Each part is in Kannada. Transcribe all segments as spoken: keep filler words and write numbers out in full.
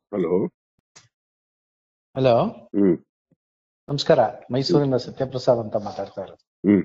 ಹಲೋ. ಹಲೋ, ಹ್ಮ್ ನಮಸ್ಕಾರ. ಮೈಸೂರಿಂದ ಸತ್ಯಪ್ರಸಾದ್ ಅಂತ ಮಾತಾಡ್ತಾ ಇರೋದು. ಹ್ಮ್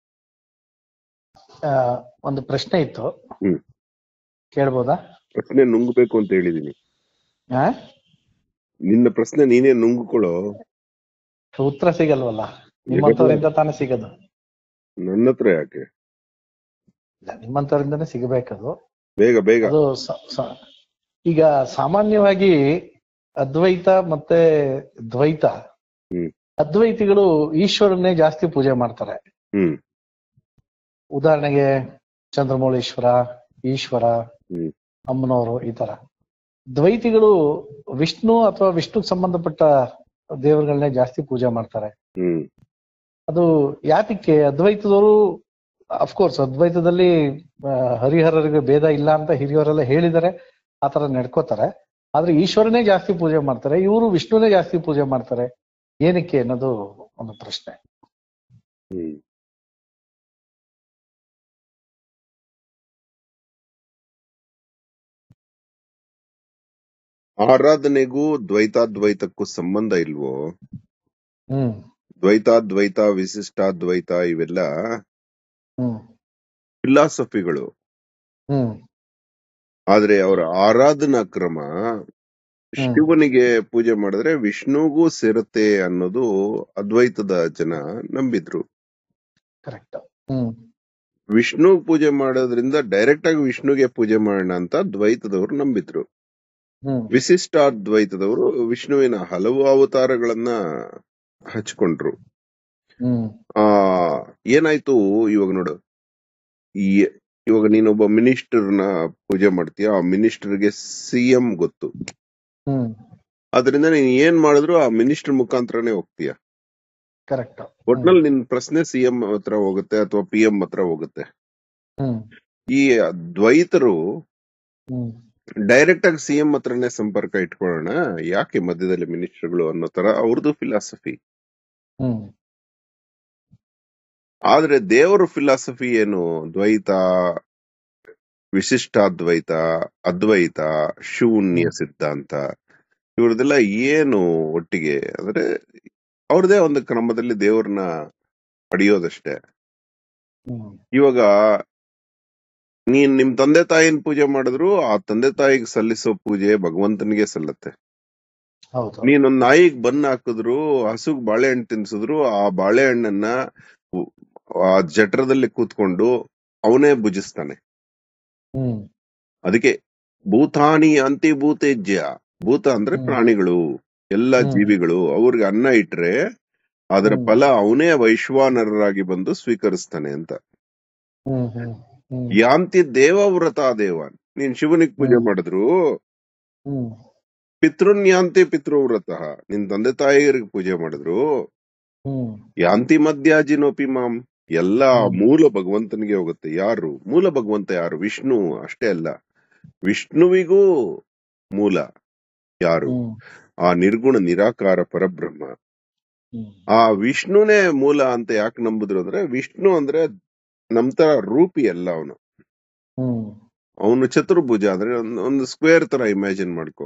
ಆ, ಒಂದು ಪ್ರಶ್ನೆ ಇತ್ತು, ಹ್ಮ್ ಕೇಳ್ಬೋದಾ? ಪ್ರಶ್ನೆ ನುಂಗ್ಬೇಕು ಅಂತ ಹೇಳಿದೀನಿ. ಆ? ನಿನ್ನ ಪ್ರಶ್ನೆ ನೀನೇ ನುಂಗ್ಕೊಳ್ಳೋ. ಉತ್ತರ ಸಿಗಲ್ವಲ್ಲ, ಎಲ್ಲ ನಿಮ್ಮಂತವರಿಂದ ತಾನೇ ಸಿಗೋದು. ನನ್ನ ಹತ್ರ ಯಾಕೆ? ಇಲ್ಲ, ನಿಮ್ಮಂತವರಿಂದನೇ ಸಿಗಬೇಕದು. ಬೇಗ ಬೇಗ. ಅದು ಸ- ಸ- ಈಗ ಸಾಮಾನ್ಯವಾಗಿ ಅದ್ವೈತ ಮತ್ತೆ ದ್ವೈತ, ಹ್ಮ್ ಅದ್ವೈತಿಗಳು ಈಶ್ವರನ್ನೇ ಜಾಸ್ತಿ ಪೂಜೆ ಮಾಡ್ತಾರೆ. ಹ್ಮ್ ಉದಾಹರಣೆಗೆ ಚಂದ್ರಮೌಳೀಶ್ವರ, ಈಶ್ವರ, ಹ್ಮ್ ಅಮ್ಮನವರು, ಈ ತರ. ದ್ವೈತಿಗಳು ವಿಷ್ಣು ಅಥವಾ ವಿಷ್ಣುಗೆ ಸಂಬಂಧಪಟ್ಟ ದೇವರುಗಳನ್ನೇ ಜಾಸ್ತಿ ಪೂಜೆ ಮಾಡ್ತಾರೆ. ಹ್ಮ್ ಅದು ಯಾತಕ್ಕೆ? ಅದ್ವೈತದವರು ಅಫ್ಕೋರ್ಸ್ ಅದ್ವೈತದಲ್ಲಿ ಆ, ಹರಿಹರರಿಗೆ ಭೇದ ಇಲ್ಲ ಅಂತ ಹಿರಿಯವರೆಲ್ಲ ಹೇಳಿದ್ದಾರೆ, ಆತರ ನಡ್ಕೋತಾರೆ. ಆದ್ರೆ ಈಶ್ವರನೇ ಜಾಸ್ತಿ ಪೂಜೆ ಮಾಡ್ತಾರೆ, ಇವರು ವಿಷ್ಣುನೇ ಜಾಸ್ತಿ ಪೂಜೆ ಮಾಡ್ತಾರೆ. ಏನಕ್ಕೆ ಅನ್ನೋದು ಒಂದು ಪ್ರಶ್ನೆ. ಹ್ಮ್ ಆರಾಧನೆಗೂ ದ್ವೈತಾದ್ವೈತಕ್ಕೂ ಸಂಬಂಧ ಇಲ್ವೋ? ಹ್ಮ್ ದ್ವೈತಾದ್ವೈತ, ವಿಶಿಷ್ಟಾದ್ವೈತ ಇವೆಲ್ಲ ಹ್ಮ್ ಫಿಲಾಸಫಿಗಳು. ಹ್ಮ್ ಆದ್ರೆ ಅವರ ಆರಾಧನಾ ಕ್ರಮ ಹ್ಮ್ ಶಿವನಿಗೆ ಪೂಜೆ ಮಾಡಿದ್ರೆ ವಿಷ್ಣುಗೂ ಸೇರುತ್ತೆ ಅನ್ನೋದು ಅದ್ವೈತದ ಜನ ನಂಬಿದ್ರು. ಕರೆಕ್ಟ್. ಹ್ಮ್ ವಿಷ್ಣು ಪೂಜೆ ಮಾಡೋದ್ರಿಂದ ಡೈರೆಕ್ಟ್ ಆಗಿ ವಿಷ್ಣುಗೆ ಪೂಜೆ ಮಾಡೋಣ ಅಂತ ದ್ವೈತದವರು ನಂಬಿದ್ರು. ಹ್ಮ್ ವಿಶಿಷ್ಟಾದ್ವೈತದವರು ವಿಷ್ಣುವಿನ ಹಲವು ಅವತಾರಗಳನ್ನ ಹಚ್ಕೊಂಡ್ರು. ಹ್ಮ್ ಆ ಏನಾಯ್ತು ಇವಾಗ ನೋಡು, ಈ ಇವಾಗ ನೀನೊಬ್ಬ ಮಿನಿಸ್ಟರ್ನ ಪೂಜೆ ಮಾಡ್ತೀಯ, ಆ ಮಿನಿಸ್ಟರ್ಗೆ ಸಿಎಂ ಗೊತ್ತು. ಹ್ಮ್ ಅದರಿಂದ ನೀನ್ ಏನ್ ಮಾಡಿದ್ರು ಆ ಮಿನಿಸ್ಟರ್ ಮುಖಾಂತರನೇ ಹೋಗ್ತೀಯ. ಕರೆಕ್ಟ್. ಒಟ್ನಲ್ಲಿ ನಿನ್ ಪ್ರಶ್ನೆ ಸಿಎಂ ಹತ್ರ ಹೋಗುತ್ತೆ ಅಥವಾ ಪಿ ಎಂ ಹತ್ರ ಹೋಗುತ್ತೆ. ಹ್ಮ್ ಈ ದ್ವೈತರು ಹ್ಮ್ ಡೈರೆಕ್ಟ್ ಆಗಿ ಸಿಎಂ ಹತ್ರನೇ ಸಂಪರ್ಕ ಇಟ್ಕೊಳ್ಳೋಣ, ಯಾಕೆ ಮಧ್ಯದಲ್ಲಿ ಮಿನಿಸ್ಟರ್ಗಳು ಅನ್ನೋ ತರ ಅವ್ರದ್ದು ಫಿಲಾಸಫಿ. ಹ್ಮ್ ಆದ್ರೆ ದೇವರ ಫಿಲಾಸಫಿ ಏನು? ದ್ವೈತ, ವಿಶಿಷ್ಟಾದ್ವೈತ, ಅದ್ವೈತ, ಶೂನ್ಯ ಹ್ಮ್ ಸಿದ್ಧಾಂತ, ಇವ್ರದೆಲ್ಲ ಏನು ಒಟ್ಟಿಗೆ ಅಂದ್ರೆ ಅವ್ರದೇ ಒಂದು ಕ್ರಮದಲ್ಲಿ ದೇವ್ರನ್ನ ಪಡೆಯೋದಷ್ಟೇ. ಹ್ಮ್ ಇವಾಗ ನೀನ್ ನಿಮ್ ತಂದೆ ತಾಯಿನ ಪೂಜೆ ಮಾಡಿದ್ರು ಆ ತಂದೆ ತಾಯಿಗೆ ಸಲ್ಲಿಸೋ ಪೂಜೆ ಭಗವಂತನಿಗೆ ಸಲ್ಲತ್ತೆ. ಹೌದು. ನೀನೊಂದ್ ನಾಯಿಗ್ ಬನ್ನ ಹಾಕಿದ್ರು, ಹಸುಗ್ ಬಾಳೆಹಣ್ಣು ತಿನ್ಸಿದ್ರು, ಆ ಬಾಳೆಹಣ್ಣನ್ನ ಉ- ಆ ಜಠರದಲ್ಲಿ ಕೂತ್ಕೊಂಡು ಅವನೇ ಭುಜಿಸ್ತಾನೆ. ಹ್ಮ್ ಅದಕ್ಕೆ ಭೂತಾನಿ ಅಂತಿಭೂತೇಜ್ಯ. ಭೂತ ಅಂದ್ರೆ ಹ್ಮ್ ಪ್ರಾಣಿಗಳು, ಎಲ್ಲ ಹ್ಮ್ ಜೀವಿಗಳು. ಅವ್ರಿಗೆ ಅನ್ನ ಇಟ್ರೆ ಅದರ ಹ್ಮ್ ಫಲ ಅವನೇ ವೈಶ್ವಾನರರಾಗಿ ಬಂದು ಸ್ವೀಕರಿಸ್ತಾನೆ ಅಂತ. ಹ್ಮ್ ಹ್ಮ್ ಹ್ಮ್ ಯಾಂತಿ ದೇವವ್ರತ ದೇವ. ನೀನ್ ಶಿವನಿಗೆ ಪೂಜೆ ಹ್ಮ್ ಮಾಡಿದ್ರು ಹ್ಮ್ ಪಿತೃನ್ಯಾಂತಿ ಪಿತೃವ್ರತ. ನಿನ್ ತಂದೆ ತಾಯಿಯರಿಗೆ ಪೂಜೆ ಮಾಡಿದ್ರು ಹ್ಮ್ ಯಾಂತಿ ಮಧ್ಯಾಜಿನೋಪಿ ಮಾಂ. ಎಲ್ಲ ಹ್ಮ್ ಮೂಲ ಭಗವಂತನಿಗೆ ಹೋಗುತ್ತೆ. ಯಾರು ಮೂಲ ಭಗವಂತ? ಯಾರು? ವಿಷ್ಣು. ಅಷ್ಟೇ ಅಲ್ಲ, ವಿಷ್ಣುವಿಗೂ ಮೂಲ ಯಾರು? ಹ್ಮ್ ಆ ನಿರ್ಗುಣ ನಿರಾಕಾರ ಪರಬ್ರಹ್ಮ. ಹ್ಮ್ ಆ ವಿಷ್ಣುನೇ ಮೂಲ ಅಂತ ಯಾಕೆ ನಂಬುದ್ರು ಅಂದ್ರೆ, ವಿಷ್ಣು ಅಂದ್ರೆ ನಮ್ ತರ ರೂಪಿ ಅಲ್ಲ ಅವನು. ಹ್ಮ್ ಅವನು ಚತುರ್ಭುಜ, ಅಂದ್ರೆ ಒಂದ್- ಒಂದು ಸ್ಕ್ವೇರ್ ತರ ಇಮ್ಯಾಜಿನ್ ಮಾಡ್ಕೋ.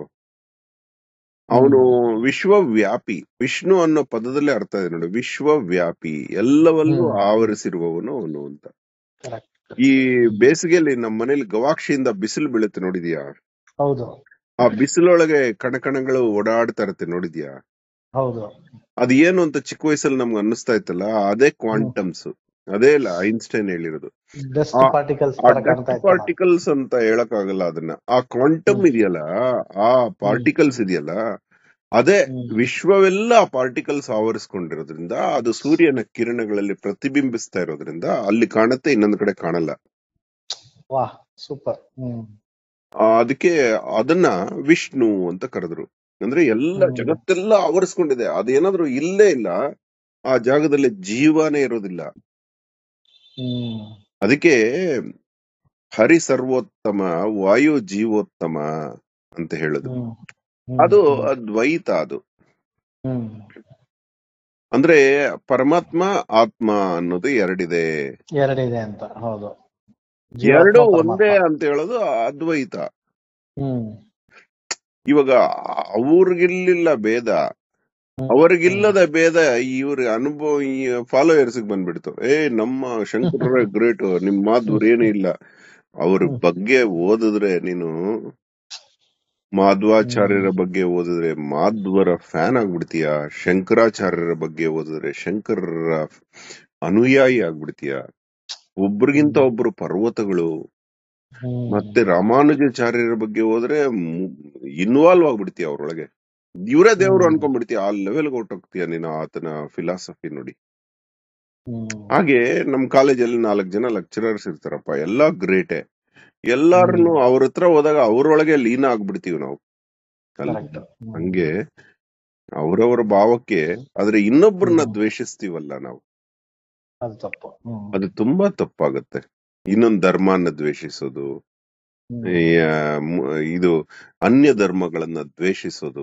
ಅವನು ವಿಶ್ವವ್ಯಾಪಿ. ವಿಷ್ಣು ಅನ್ನೋ ಪದದಲ್ಲೇ ಅರ್ಥ ಇದೆ ನೋಡಿ, ವಿಶ್ವವ್ಯಾಪಿ, ಎಲ್ಲವಲ್ಲೂ ಹ್ಮ್ ಆವರಿಸಿರುವವನು ಅವನು ಅಂತ. ಕರೆಕ್ಟ್. ಈ ಬೇಸಿಗೆಯಲ್ಲಿ ನಮ್ಮ ಮನೇಲಿ ಗವಾಕ್ಷಿಯಿಂದ ಬಿಸಿಲು ಬೀಳುತ್ತೆ, ನೋಡಿದ್ಯಾ? ಹೌದು ಆ ಬಿಸಿಲೊಳಗೆ ಕಣಕಣಗಳು ಓಡಾಡ್ತಾ ಇರುತ್ತೆ, ನೋಡಿದ್ಯಾ? ಹೌದು. ಅದು ಏನು ಅಂತ ಚಿಕ್ಕ ವಯಸ್ಸಲ್ಲಿ ನಮ್ಗೆ ಅನ್ನಿಸ್ತಾ ಇತ್ತಲ್ಲ, ಅದೇ ಕ್ವಾಂಟಮ್ಸ್. ಅದೇ ಇಲ್ಲ ಐನ್ಸ್ಟೈನ್ ಹೇಳಿರೋದು. ಡಸ್ಟ್ ಪಾರ್ಟಿಕಲ್ಸ್ ಆ ತರ ಕಾಣ್ತಾ ಡಸ್ಟ್ ಇತ್ತಲ್ಲ. ಪಾರ್ಟಿಕಲ್ಸ್ ಅಂತ ಹೇಳಕ್ ಆಗಲ್ಲ ಅದನ್ನ. ಆ ಕ್ವಾಂಟಮ್ ಹ್ಮ್ ಇದೆಯಲ್ಲ, ಆ ಪಾರ್ಟಿಕಲ್ಸ್ ಇದೆಯಲ್ಲ, ಅದೇ ಹ್ಮ್ ವಿಶ್ವವೆಲ್ಲ ಪಾರ್ಟಿಕಲ್ಸ್ ಆವರಿಸ್ಕೊಂಡಿರೋದ್ರಿಂದ ಅದು ಸೂರ್ಯನ ಕಿರಣಗಳಲ್ಲಿ ಪ್ರತಿಬಿಂಬಿಸ್ತಾ ಇರೋದ್ರಿಂದ ಅಲ್ಲಿ ಕಾಣುತ್ತೆ, ಇನ್ನೊಂದು ಕಡೆ ಕಾಣಲ್ಲ. ವಾಹ್, ಸೂಪರ್. ಹ್ಮ್ ಆ, ಅದಕ್ಕೆ ಅದನ್ನ ವಿಷ್ಣು ಅಂತ ಕರೆದ್ರು. ಅಂದ್ರೆ ಎಲ್ಲ ಹ್ಮ್ ಜಗತ್ತೆಲ್ಲ ಆವರಿಸ್ಕೊಂಡಿದೆ, ಅದೇನಾದ್ರೂ ಇಲ್ಲೇ ಇಲ್ಲ, ಆ ಜಾಗದಲ್ಲಿ ಜೀವನೇ ಇರೋದಿಲ್ಲ. ಹ್ಮ್ ಅದಕ್ಕೆ ಹರಿ ಸರ್ವೋತ್ತಮ, ವಾಯು ಜೀವೋತ್ತಮ ಅಂತ ಹೇಳುದು. ಹ್ಮ್ ಹ್ಮ್ ಅದು ಹ್ಮ್ ಅದ್ವೈತ. ಅದು ಹ್ಮ್ ಅಂದ್ರೆ ಪರಮಾತ್ಮ ಆತ್ಮ ಅನ್ನೋದು ಎರಡಿದೆ, ಎರಡಿದೆ ಅಂತ. ಹೌದು, ಎರಡು ಜೀವಾತ್ಮ ಒಂದೇ ಪರಮಾತ್ಮ. ಅಂತ ಹೇಳೋದು ಅದ್ವೈತ. ಹ್ಮ್ ಇವಾಗ ಅವ್ರಿಗಿರ್ಲಿಲ್ಲ ಭೇದ, ಅವ್ರಿಗಿಲ್ಲದ ಭೇದ ಇವ್ರ ಅನುಭವ ಈ ಫಾಲೋಯರ್ಸ್ ಬಂದ್ಬಿಡ್ತು. ಏ ನಮ್ಮ ಶಂಕರ ಗ್ರೇಟ್, ನಿಮ್ ಮಾಧ್ವರು ಏನೂ ಇಲ್ಲ. ಅವ್ರ ಬಗ್ಗೆ ಓದಿದ್ರೆ ನೀನು, ಮಾಧ್ವಾಚಾರ್ಯರ ಬಗ್ಗೆ ಓದಿದ್ರೆ ಮಾಧ್ವರ ಫ್ಯಾನ್ ಆಗ್ಬಿಡ್ತೀಯ, ಶಂಕರಾಚಾರ್ಯರ ಬಗ್ಗೆ ಓದಿದ್ರೆ ಶಂಕರರ ಅನುಯಾಯಿ ಆಗ್ಬಿಡ್ತೀಯ. ಒಬ್ರಿಗಿಂತ ಒಬ್ರು ಪರ್ವತಗಳು. ಮತ್ತೆ ರಾಮಾನುಜಾಚಾರ್ಯರ ಬಗ್ಗೆ ಹೋದ್ರೆ ಇನ್ವಾಲ್ವ್ ಆಗ್ಬಿಡ್ತೀಯ ಅವ್ರೊಳಗೆ, ಇವರೇ ದೇವ್ರು ಅನ್ಕೊಂಡ್ಬಿಡ್ತೀಯ. ಆ ಲೆವೆಲ್ ಹೊಟ್ಟೋಗ್ತೀಯ ನೀನು ಆತನ ಫಿಲಾಸಫಿ ನೋಡಿ. ಹಾಗೆ ನಮ್ ಕಾಲೇಜಲ್ಲಿ ನಾಲ್ಕು ಜನ ಲೆಕ್ಚರರ್ಸ್ ಇರ್ತಾರಪ್ಪ, ಎಲ್ಲಾ ಗ್ರೇಟೆ. ಎಲ್ಲಾರನು ಅವ್ರ ಹತ್ರ ಹೋದಾಗ ಅವ್ರೊಳಗೆ ಲೀನ ಆಗ್ಬಿಡ್ತೀವಿ ನಾವು. ಹಂಗೆ ಅವ್ರವ್ರ ಭಾವಕ್ಕೆ, ಆದ್ರೆ ಇನ್ನೊಬ್ಬರನ್ನ ದ್ವೇಷಿಸ್ತೀವಲ್ಲ ನಾವು, ಅದು ತುಂಬಾ ತಪ್ಪಾಗತ್ತೆ. ಇನ್ನೊಂದ್ ಧರ್ಮನ ದ್ವೇಷಿಸೋದು, ಇದು ಅನ್ಯ ಧರ್ಮಗಳನ್ನ ದ್ವೇಷಿಸೋದು,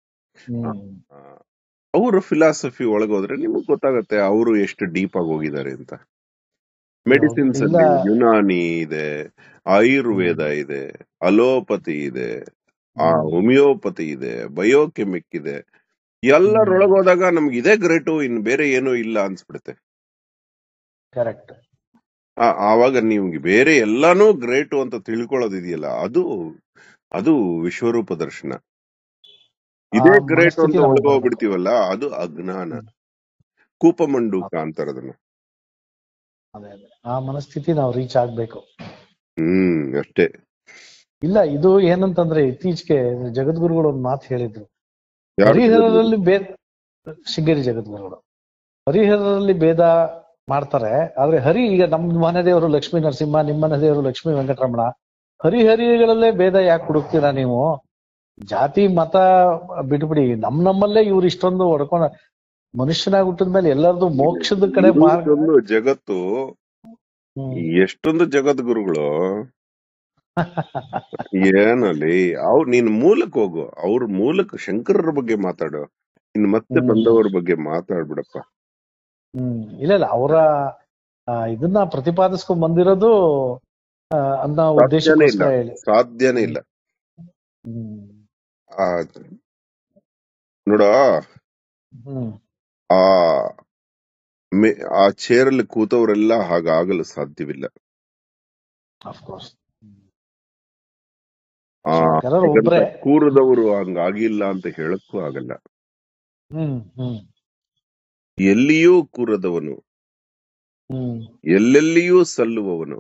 ಅವ್ರ ಫಿಲಾಸಫಿ ಒಳಗೋದ್ರೆ ನಿಮಗ್ ಗೊತ್ತಾಗತ್ತೆ ಅವರು ಎಷ್ಟು ಡೀಪ್ ಆಗಿ ಹೋಗಿದ್ದಾರೆ ಅಂತ. ಮೆಡಿಸಿನ್ಸ್ ಅಲ್ಲಿ ಯುನಾನಿ ಇದೆ, ಆಯುರ್ವೇದ ಇದೆ, ಅಲೋಪತಿ ಇದೆ, ಆ ಹೋಮಿಯೋಪತಿ ಇದೆ, ಬಯೋಕೆಮಿಕ್ ಇದೆ. ಎಲ್ಲರೊಳಗೋದಾಗ ನಮ್ಗೆ ಇದೇ ಗ್ರೇಟು, ಇನ್ ಬೇರೆ ಏನೂ ಇಲ್ಲ ಅನ್ಸ್ಬಿಡುತ್ತೆ. ಕರೆಕ್ಟ್. ಆವಾಗ ನಿಮ್ಗೆ ಬೇರೆ ಎಲ್ಲಾನು ಗ್ರೇಟು ಅಂತ ತಿಳ್ಕೊಳ್ಳೋದಿದೆಯಲ್ಲ, ಅದು ಅದು ವಿಶ್ವರೂಪ ದರ್ಶನ. ಇದೇ ಗ್ರೇಟ್ ಅಂತ ಒಳಗೋಗ್ಬಿಡ್ತೀವಲ್ಲ, ಅದು ಅಜ್ಞಾನ, ಕೂಪಮಂಡೂಕ ಅಂತಾರದನ್ನ. ಆ ಮನಸ್ಥಿತಿ ನಾವು ರೀಚ್ ಆಗ್ಬೇಕು. ಹ್ಮ್ ಅಷ್ಟೇ. ಇಲ್ಲ, ಇದು ಏನಂತಂದ್ರೆ ಇತ್ತೀಚೆಗೆ ಜಗದ್ಗುರುಗಳು ಒಂದು ಮಾತು ಹೇಳಿದ್ರು. ಹರಿಹರರಲ್ಲಿ ಭೇದ, ಶೃಂಗೇರಿ ಜಗದ್ಗುರುಗಳು ಹರಿಹರರಲ್ಲಿ ಭೇದ ಮಾಡ್ತಾರೆ. ಆದ್ರೆ ಹರಿ, ಈಗ ನಮ್ ಮನೆ ದೇವರು ಲಕ್ಷ್ಮೀ ನರಸಿಂಹ, ನಿಮ್ಮ ಮನೆ ದೇವರು ಲಕ್ಷ್ಮೀ ವೆಂಕಟರಮಣ, ಹರಿಹರಿಗಳಲ್ಲೇ ಭೇದ ಯಾಕೆ ಹುಡುಕ್ತೀರಾ ನೀವು? ಜಾತಿ ಮತ ಬಿಟ್ಬಿಡಿ, ನಮ್ ನಮ್ಮಲ್ಲೇ ಇವ್ರು ಇಷ್ಟೊಂದು ಹೊಡ್ಕೊಂಡ ಮನುಷ್ಯನಾಗಿ ಹುಟ್ಟಿದ ಮೇಲೆ ಎಲ್ಲರದು ಮೋಕ್ಷದ ಕಡೆ ಮಾರ್ಗ. ಜಗತ್ತು ಎಷ್ಟೊಂದು ಜಗದ್ಗುರುಗಳು ಏನಲ್ಲಿ, ಅವ್ರು ನೀನ್ ಮೂಲಕ್ ಹೋಗು, ಅವ್ರ ಮೂಲಕ ಶಂಕರರ ಬಗ್ಗೆ ಮಾತಾಡು, ಇನ್ ಮತ್ತೆ ಬಂದವ್ರ ಬಗ್ಗೆ ಮಾತಾಡ್ಬಿಡಪ್ಪ. ಹ್ಮ್ ಇಲ್ಲ ಇಲ್ಲ, ಅವರ ಇದನ್ನ ಪ್ರತಿಪಾದಿಸ್ಕೊಂಡ್ ಬಂದಿರೋದು ಅನ್ನೋ ಉದ್ದೇಶಕ್ಕೋಸ್ಕರ ಹೇಳಿ ಸಾಧ್ಯನೇ ಇಲ್ಲ. ನೋಡ, ಆ ಆ ಚೇರಲ್ಲಿ ಕೂತವರೆಲ್ಲ ಹಾಗಾಗಲು ಸಾಧ್ಯವಿಲ್ಲ. ಆ ಕೂರದವರು ಹಂಗಾಗಿಲ್ಲ ಅಂತ ಹೇಳಕ್ಕೂ ಆಗಲ್ಲ. ಎಲ್ಲಿಯೂ ಕೂರದವನು, ಎಲ್ಲೆಲ್ಲಿಯೂ ಸಲ್ಲುವವನು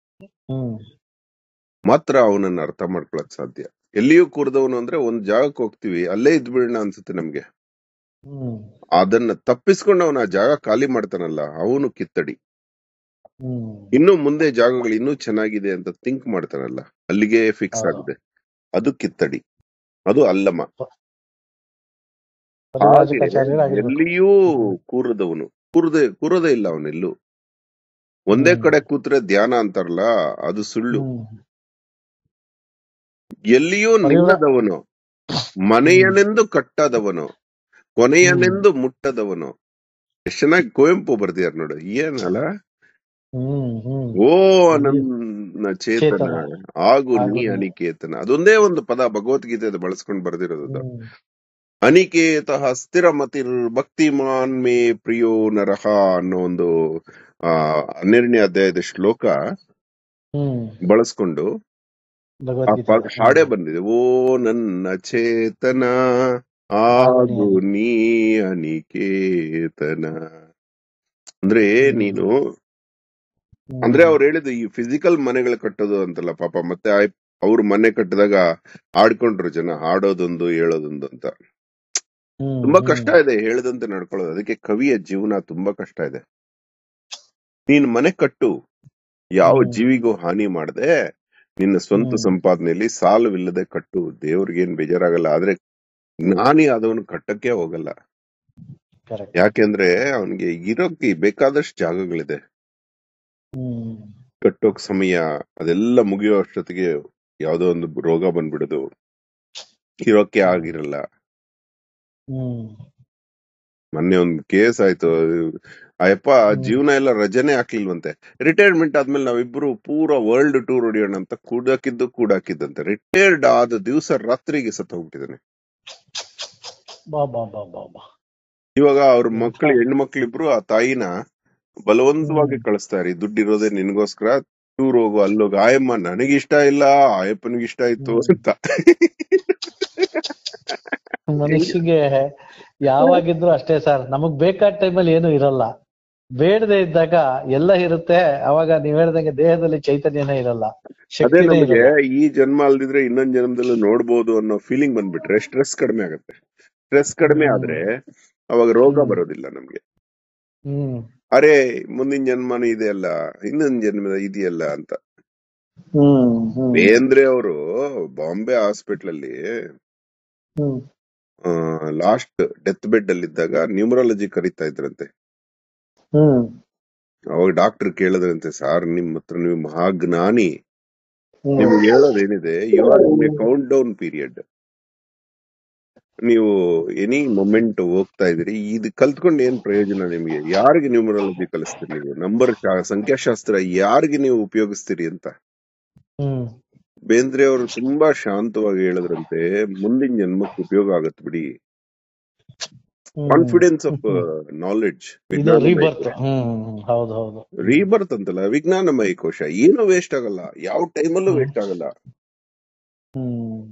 ಮಾತ್ರ ಅವನನ್ನ ಅರ್ಥ ಮಾಡ್ಕೊಳಕ್ ಸಾಧ್ಯ. ಎಲ್ಲಿಯೂ ಕೂರದವನು ಅಂದ್ರೆ ಒಂದ್ ಜಾಗಕ್ಕೆ ಹೋಗ್ತಿವಿ, ಅಲ್ಲೇ ಇದ್ಬಿಡೋಣ ಅನ್ಸುತ್ತೆ ನಮ್ಗೆ. ಅದನ್ನ ತಪ್ಪಿಸ್ಕೊಂಡು ಅವನ ಆ ಜಾಗ ಖಾಲಿ ಮಾಡ್ತಾನಲ್ಲ, ಅವನು ಕಿತ್ತಡಿ. ಇನ್ನು ಮುಂದೆ ಜಾಗಗಳು ಇನ್ನೂ ಚೆನ್ನಾಗಿದೆ ಅಂತ ಥಿಂಕ್ ಮಾಡ್ತಾನಲ್ಲ, ಅಲ್ಲಿಗೆ ಫಿಕ್ಸ್ ಆಗಿದೆ, ಅದು ಕಿತ್ತಡಿ, ಅದು ಅಲ್ಲಮ. ಎಲ್ಲಿಯೂ ಕೂರದವನು, ಕೂರದೆ ಕೂರದೇ ಇಲ್ಲ ಅವನೆಲ್ಲೂ. ಒಂದೇ ಕಡೆ ಕೂತ್ರೆ ಧ್ಯಾನ ಅಂತಾರಲ್ಲ, ಅದು ಸುಳ್ಳು. ಎಲ್ಲಿಯೂ ನಿಲ್ಲದವನು, ಮನೆಯನೆಂದು ಕಟ್ಟದವನು, ಕೊನೆಯನೆಂದು ಮುಟ್ಟದವನು. ಎಷ್ಟು ಚೆನ್ನಾಗಿ ಕುವೆಂಪು ಬರ್ದಿಯಾರ ನೋಡು, ಏನಲ್ಲ. ಓ ನನ್ನ ಚೇತನ ಆಗು ನೀ ಅನಿಕೇತನ, ಅದೊಂದೇ ಒಂದು ಪದ ಭಗವದ್ಗೀತೆ ಬಳಸ್ಕೊಂಡು ಬರ್ದಿರೋದು. ಅನಿಕೇತ ಸ್ಥಿರಮತಿರ್ ಭಕ್ತಿಮಾನ್ ಮೇ ಪ್ರಿಯೋ ನರಹ ಅನ್ನೋ ಒಂದು ಆ ಹನ್ನೆರಡನೇ ಅಧ್ಯಾಯದ ಶ್ಲೋಕ ಬಳಸ್ಕೊಂಡು ಹಾಡೇ ಬಂದಿದೆ. ಓ ನನ್ನ ಚೇತನ ಆಗು ನೀ ಅನಿಕೇತನ. ಅಂದ್ರೆ ನೀನು, ಅಂದ್ರೆ ಅವ್ರು ಹೇಳಿದ್ದು ಈ ಫಿಸಿಕಲ್ ಮನೆಗಳು ಕಟ್ಟೋದು ಅಂತಲ್ಲ ಪಾಪ. ಮತ್ತೆ ಅವ್ರ ಮನೆ ಕಟ್ಟಿದಾಗ ಆಡ್ಕೊಂಡ್ರು ಜನ, ಹಾಡೋದೊಂದು ಹೇಳೋದೊಂದು ಅಂತ. ತುಂಬಾ ಕಷ್ಟ ಇದೆ ಹೇಳದಂತೆ ನಡ್ಕೊಳ್ಳೋದು. ಅದಕ್ಕೆ ಕವಿಯ ಜೀವನ ತುಂಬಾ ಕಷ್ಟ ಇದೆ. ನೀನ್ ಮನೆ ಕಟ್ಟು, ಯಾವ ಜೀವಿಗೂ ಹಾನಿ ಮಾಡದೆ, ನಿನ್ನ ಸ್ವಂತ ಸಂಪಾದನೆಯಲ್ಲಿ ಸಾಲವಿಲ್ಲದೆ ಕಟ್ಟು, ದೇವ್ರಿಗೇನ್ ಬೇಜಾರಾಗಲ್ಲ. ಆದ್ರೆ ಜ್ಞಾನಿ ಆದವನು ಕಟ್ಟಕ್ಕೆ ಹೋಗಲ್ಲ. ಯಾಕೆಂದ್ರೆ ಅವನಿಗೆ ಇರೋಕೆ ಬೇಕಾದಷ್ಟು ಜಾಗಗಳಿದೆ. ಕಟ್ಟೋಕ್ ಸಮಯ ಅದೆಲ್ಲ ಮುಗಿಯೋ ಅಷ್ಟೊತ್ತಿಗೆ ಯಾವ್ದೋ ಒಂದು ರೋಗ ಬಂದ್ಬಿಡೋದು, ಇರೋಕೆ ಆಗಿರಲ್ಲ. ಮೊನ್ನೆ ಒಂದ್ ಕೇಸ್ ಆಯ್ತು, ಅಯ್ಯಪ್ಪ ಹ್ಮ್ ಜೀವನ ಎಲ್ಲ ರಜೆನೆ ಹಾಕ್ಲಿಲ್ವಂತೆ. ರಿಟೈರ್ಮೆಂಟ್ ಆದ್ಮೇಲೆ ನಾವಿಬ್ರು ಪೂರಾ ವರ್ಲ್ಡ್ ಟೂರ್ ಹೊಡಿಯೋಣ ಅಂತ ಕೂಡಾಕಿದ್ದು ಕೂಡಾಕಿದ್ದಂತೆ. ರಿಟೈರ್ಡ್ ಆದ ದಿವಸ ರಾತ್ರಿಗೆ ಸತ್ತ ಹೋಗ್ಬಿಟ್ಟಿದ್ದಾನೆ. ಬಾ ಬಾ ಬಾ ಬಾ ಬಾ ಇವಾಗ ಅವ್ರ ಎಂತ ಮಕ್ಳು ಹೆಣ್ಣು ಮಕ್ಳಿಬ್ರು ಆ ತಾಯಿನ ಹ್ಮ್ ಬಲವಂತವಾಗಿ ಕಳಿಸ್ತಾರೆ, ದುಡ್ಡಿರೋದೇ ನಿನ್ಗೋಸ್ಕರ, ಟೂರ್ ಹೋಗು ಅಲ್ಲೋಗ. ಆಯಮ್ಮ ನನಗಿಷ್ಟ ಇಲ್ಲ, ಆಯಪ್ಪನಿಗಿಷ್ಟ ಇತ್ತು ಹ್ಮ್ ಅಂತ. ಮನುಷ್ಯಗೆ ಯಾವಾಗಿದ್ರು ಅಷ್ಟೇ ಸರ್, ನಮಗ್ ಬೇಕಾದ ಟೈಮಲ್ಲಿ ಏನು ಇರಲ್ಲ, ಬೇಡದೆ ಇದ್ದಾಗ ಎಲ್ಲ ಇರುತ್ತೆ. ಅವಾಗ ನೀವ್ ಹೇಳ್ದಂಗೆ ದೇಹದಲ್ಲಿ ಚೈತನ್ಯನೇ ಇರಲ್ಲ, ಅದೇ ಶಕ್ತಿನೇ ನಮಗೆ ಇರಲ್ಲ. ಈ ಜನ್ಮ ಅಲ್ದಿದ್ರೆ ಇನ್ನೊಂದ್ ಜನ್ಮದಲ್ಲೂ ನೋಡ್ಬೋದು ಅನ್ನೋ ಫೀಲಿಂಗ್ ಬಂದ್ಬಿಟ್ರೆ ಸ್ಟ್ರೆಸ್ ಕಡಿಮೆ ಆಗತ್ತೆ. ಸ್ಟ್ರೆಸ್ ಕಡಿಮೆ ಹ್ಮ್ ಆದ್ರೆ ಅವಾಗ ರೋಗ ಹ್ಮ್ ಬರೋದಿಲ್ಲ ನಮ್ಗೆ. ಹ್ಮ್ ಅರೆ ಮುಂದಿನ ಜನ್ಮನೂ ಇದೆಯಲ್ಲ, ಇನ್ನೊಂದ್ ಜನ್ಮ ಇದೆಯಲ್ಲ ಅಂತ. ಹ್ಮ್ ಹ್ಮ್ ಬೇಂದ್ರೆ ಅವರು ಬಾಂಬೆ ಹಾಸ್ಪಿಟಲ್ ಅಲ್ಲಿ ಹ್ಮ್ ಲಾಸ್ಟ್ ಡೆತ್ ಬೆಡ್ ಅಲ್ಲಿ ಇದ್ದಾಗ ನ್ಯೂಮರಾಲಜಿ ಕರೀತಾ ಇದ್ರಂತೆ. ಹ್ಮ್ ಅವಾಗ ಡಾಕ್ಟರ್ ಕೇಳಿದ್ರಂತೆ, ಸಾರ್ ನಿಮ್ ಹತ್ರ ನೀವು ಮಹಾಜ್ಞಾನಿ, ಹ್ಮ್ ನಿಮ್ಗೆ ಹೇಳೋದೇನಿದೆ, you are in a countdown period. ನೀವು ಎನಿ ಮೊಮೆಂಟ್ ಹೋಗ್ತಾ ಇದೀರಿ, ಇದು ಕಲ್ತ್ಕೊಂಡು ಏನ್ ಪ್ರಯೋಜನ ನಿಮ್ಗೆ? ಯಾರಿಗೆ ನ್ಯೂಮರಾಲಜಿ ಕಲಿಸ್ತೀರಿ ನೀವು? ನಂಬರ್ ಸಂಖ್ಯಾಶಾಸ್ತ್ರ ಯಾರಿಗೆ ನೀವು ಉಪಯೋಗಿಸ್ತೀರಿ ಅಂತ. ಹ್ಮ್ ಬೇಂದ್ರೆ ಅವರು ತುಂಬಾ ಶಾಂತವಾಗಿ ಹೇಳಿದ್ರಂತೆ, ಮುಂದಿನ ಜನ್ಮಕ್ಕೆ ಉಪಯೋಗ ಆಗತ್ ಬಿಡಿ. Hmm confidence of hmm knowledge, ಇದು ವಿಜ್ಞಾನಮಯ ರೀಬರ್ತ್. ಕೋಶ. ಹ್ಮ್ ಹೌದು ಹೌದು. ಹ್ಮ್ ರೀಬರ್ತ್ ಅಂತಲ್ಲ, ವಿಜ್ಞಾನಮಯ ಕೋಶ. ಏನು ವೇಸ್ಟ್ ಆಗಲ್ಲ, ಯಾವ ಟೈಮಲ್ಲೂ ಹ್ಮ್ ವೇಸ್ಟ್ ಆಗಲ್ಲ. ಹ್ಮ್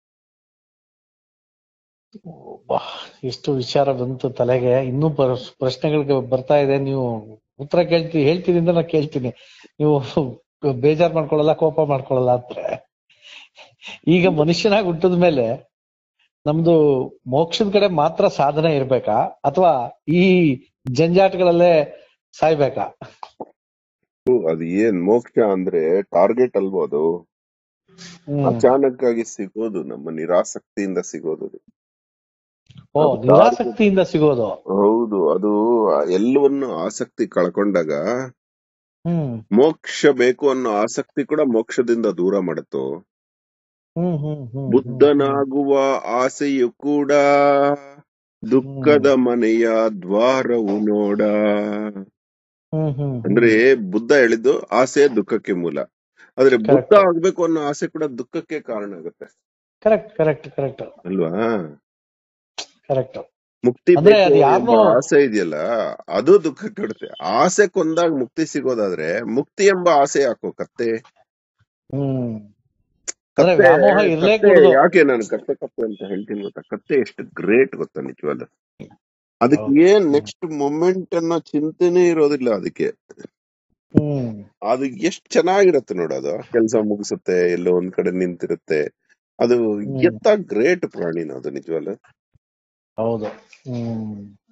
ವಾ, ಎಷ್ಟು ವಿಚಾರ ಬಂತು ತಲೆಗೆ. ಇನ್ನೂ ಪ್ರಶ್- ಪ್ರಶ್ನೆಗಳಿಗೆ ಬರ್ತಾ ಇದೆ. ನೀವು ಉತ್ತರ ಕೇಳ್ತೀವಿ ಹೇಳ್ತೀನಿ ಅಂತ ನಾ ಕೇಳ್ತೀನಿ, ನೀವು ಬೇಜಾರ್ ಮಾಡ್ಕೊಳಲ್ಲ, ಕೋಪ ಮಾಡ್ಕೊಳಲ್ಲ ಅಂದ್ರೆ. ಈಗ ಮನುಷ್ಯನಾಗಿ ಹುಟ್ಟಿದ ಮೇಲೆ ನಮ್ದು ಮೋಕ್ಷದ ಕಡೆ ಮಾತ್ರ ಸಾಧನೆ ಇರ್ಬೇಕಾ, ಅಥವಾ ಈ ಜಂಜಾಟಗಳಲ್ಲೇ ಸಾಯ್ಬೇಕಾ? ಅದು ಏನ್ ಮೋಕ್ಷ ಅಂದ್ರೆ ಟಾರ್ಗೆಟ್ ಅಲ್ವೋ ಅದು. ಹ್ಮ್ ಅಚಾನಕ್ ಆಗಿ ಸಿಗೋದು, ನಮ್ಮ ನಿರಾಸಕ್ತಿಯಿಂದ ಸಿಗೋದು ಅದು. ಓ, ಅದು ಟಾರ್ಗೆಟ್. ನಿರಾಸಕ್ತಿಯಿಂದ ಸಿಗೋದು. ಹೌದು, ಅದು ಎಲ್ಲವನ್ನು ಆಸಕ್ತಿ ಕಳ್ಕೊಂಡಾಗ ಹ್ಮ್ ಮೋಕ್ಷ ಬೇಕು ಅನ್ನೋ ಆಸಕ್ತಿ ಕೂಡ ಮೋಕ್ಷದಿಂದ ದೂರ ಮಾಡುತ್ತೋ. ಹ್ಮ್ ಹ್ಮ್ ಹ್ಮ್ ಹ್ಮ್ ಹ್ಮ್ ಬುದ್ಧನಾಗುವ ಆಸೆಯು ಕೂಡ ದುಃಖದ ಮನೆಯ ದ್ವಾರವು ನೋಡ. ಹ್ಮ್ ಹ್ಮ್ ಅಂದ್ರೆ ಹ್ಮ್ ಬುದ್ಧ ಹೇಳಿದ್ದು ಆಸೆ ದುಃಖಕ್ಕೆ ಮೂಲ, ಆದ್ರೆ ಬುದ್ಧ ಕರೆಕ್ಟ್ ಆಗ್ಬೇಕು ಅನ್ನೋ ಆಸೆ ಕೂಡ ದುಃಖಕ್ಕೆ ಕಾರಣ ಆಗುತ್ತೆ ಕರೆಕ್ಟ್ ಕರೆಕ್ಟ್ ಕರೆಕ್ಟ್ ಅಲ್ವಾ? ಕರೆಕ್ಟ್. ಮುಕ್ತಿ ಅಂದ್ರೆ ಬೇಕು ಅದು ಎಂಬ ಯಾರನ್ನೋ ಆಸೆ ಇದೆಯಲ್ಲ, ಅದು ದುಃಖ ಕೊಡುತ್ತೆ. ಆಸೆ ಕೊಂದಾಗ ಮುಕ್ತಿ ಸಿಗೋದಾದ್ರೆ ಮುಕ್ತಿ ಎಂಬ ಆಸೆ ಯಾಕೋ ಕತ್ತೆ. ಹ್ಮ್ ಅಂದ್ರೆ ಕತ್ತೆ ವ್ಯಾಮೋಹ ಇರ್ಲೇ ಕತ್ತೆ ಕೂಡುದು. ಯಾಕೆ ನಾನು ಕತ್ತೆ ಕತ್ತೆ ಅಂತ ಹೇಳ್ತೀನಿ ಗೊತ್ತಾ? ಕತ್ತೆ ಎಷ್ಟು ಗ್ರೇಟ್ ಗೊತ್ತಾ ನಿಜವಾದ. ಅದಕ್ಕೆ ಹೌದು. ಏನ್ ಹ್ಮ್ ನೆಕ್ಸ್ಟ್ ಮೊಮೆಂಟ್ ಅನ್ನೋ ಚಿಂತೆನೇ ಇರೋದಿಲ್ಲ ಅದಕ್ಕೆ. ಹ್ಮ್ ಅದು ಎಷ್ಟ್ ಚೆನ್ನಾಗಿರತ್ತೆ ನೋಡೋದು. ಕೆಲಸ ಮುಗಿಸುತ್ತೆ, ಎಲ್ಲೋ ಒಂದ್ ಕಡೆ ನಿಂತಿರುತ್ತೆ. ಅದು ಹ್ಮ್ ಎತ್ತ ಗ್ರೇಟ್ ಪ್ರಾಣಿನ ಅದು ನಿಜವಲ್ಲ. ಹೌದು. ಹ್ಮ್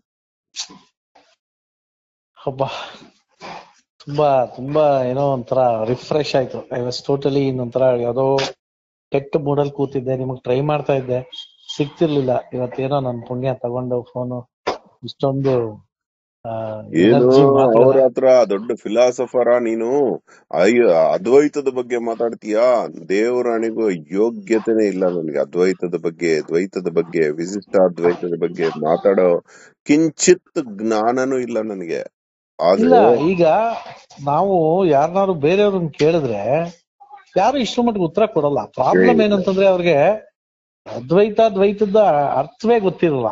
ಹಬ್ಬ, ತುಂಬಾ ತುಂಬಾ ಏನೋ ಒಂಥರ ರಿಫ್ರೆಶ್ ಆಯ್ತು. ಐ ವಾಸ್ ಟೋಟಲಿ ಇನ್ನೊಂಥರ ಯಾವ್ದೋ ಕೆಟ್ಟ ಮೂಡಲ್ ಕೂತಿದ್ದೆ, ನಿಮಗ್ ಟ್ರೈ ಮಾಡ್ತಾ ಇದ್ದೆ, ಸಿಗ್ತಿರ್ಲಿಲ್ಲ. ಇವತ್ತೇನೋ ನನ್ ಪುಣ್ಯ ತಗೊಂಡು ಫೋನು ಇಷ್ಟೊಂದು ಏನು ಎನರ್ಜಿ ಅವ್ರ ಮಾತುಗಳ. ಹತ್ರ ದೊಡ್ಡ ಫಿಲಾಸಫರ ನೀನು? ಅಯ್ಯೋ ಅದ್ವೈತದ ಬಗ್ಗೆ ಮಾತಾಡ್ತೀಯಾ? ದೇವರಾಣಿಗೂ ಯೋಗ್ಯತೆನೇ ಇಲ್ಲ ನನ್ಗೆ ಅದ್ವೈತದ ಬಗ್ಗೆ, ದ್ವೈತದ ಬಗ್ಗೆ, ವಿಶಿಷ್ಟ ಅದ್ವೈತದ ಬಗ್ಗೆ ಮಾತಾಡೋ ಕಿಂಚಿತ್ ಜ್ಞಾನನೂ ಇಲ್ಲ ನನಗೆ. ಇಲ್ಲ, ಆದ್ರೆ ಈಗ ನಾವು ಯಾರನ್ನಾರು ಬೇರೆಯವ್ರನ್ನ ಕೇಳಿದ್ರೆ ಯಾರು ಇಷ್ಟರ ಮಟ್ಟಿಗೆ ಉತ್ತರ ಕೊಡಲ್ಲ. ಪ್ರಾಬ್ಲಮ್ ಇಲ್ಲ. ಏನಂತಂದ್ರೆ ಅವ್ರಿಗೆ ಅದ್ವೈತ ದ್ವೈತದ ಅರ್ಥವೇ ಗೊತ್ತಿರಲ್ಲ.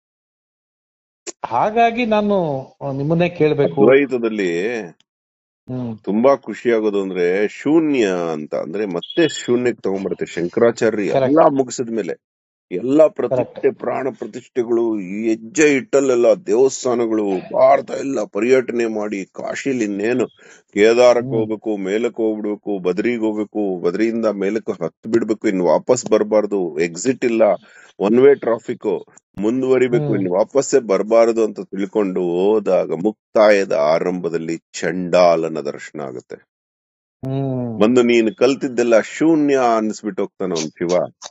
ಹಾಗಾಗಿ ನಾನು ನಿಮ್ಮನ್ನೇ ಕೇಳ್ಬೇಕು. ಅದ್ವೈತದಲ್ಲಿ ಹ್ಮ್ ತುಂಬಾ ಖುಷಿ ಆಗೋದು ಅಂದ್ರೆ ಶೂನ್ಯ ಅಂತ, ಅಂದ್ರೆ ಮತ್ತೆ ಶೂನ್ಯಕ್ಕೆ ತಗೊಂಡ್ಬರುತ್ತೆ. ಶಂಕರಾಚಾರ್ಯ ಕರೆಕ್ಟ್ ಎಲ್ಲಾ ಮುಗಿಸಿದ್ಮೇಲೆ ಎಲ್ಲಾ ಕರೆಕ್ಟ್. ಪ್ರತಿಷ್ಠೆ ಪ್ರಾಣ ಪ್ರತಿಷ್ಠೆಗಳು ಈ ಹೆಜ್ಜೆ ಇಟ್ಟಲ್ಲೆಲ್ಲ ದೇವಸ್ಥಾನಗಳು ಭಾರತ ಎಲ್ಲ ಪರ್ಯಟನೆ ಮಾಡಿ, ಕಾಶಿಲಿ ಇನ್ನೇನು ಕೇದಾರಕ್ಕೆ ಹ್ಮ್ ಹೋಗ್ಬೇಕು, ಮೇಲಕ್ಕೆ ಹೋಗ್ಬಿಡ್ಬೇಕು, ಬದ್ರಿಗೆ ಹೋಗ್ಬೇಕು, ಬದ್ರಿಯಿಂದ ಮೇಲಕ್ಕೆ ಹತ್ತು ಬಿಡ್ಬೇಕು, ಇನ್ನು ವಾಪಸ್ ಬರಬಾರ್ದು, ಎಕ್ಸಿಟ್ ಇಲ್ಲ, ಒನ್ ವೇ ಟ್ರಾಫಿಕ್, ಮುಂದುವರಿಬೇಕು, ಹ್ಮ್ ಇನ್ನು ವಾಪಸ್ಸೇ ಬರಬಾರದು ಅಂತ ತಿಳ್ಕೊಂಡು ಹೋದಾಗ ಮುಕ್ತಾಯದ ಆರಂಭದಲ್ಲಿ ಚಂಡಾಲನ ದರ್ಶನ ಆಗುತ್ತೆ. ಹ್ಮ್ ಬಂದು ನೀನು ಕಲ್ತಿದ್ದೆಲ್ಲ ಶೂನ್ಯ ಅನ್ಸ್ಬಿಟ್ಟು ಹೋಗ್ತಾನ ಅವ್ನ್ ಶಿವ.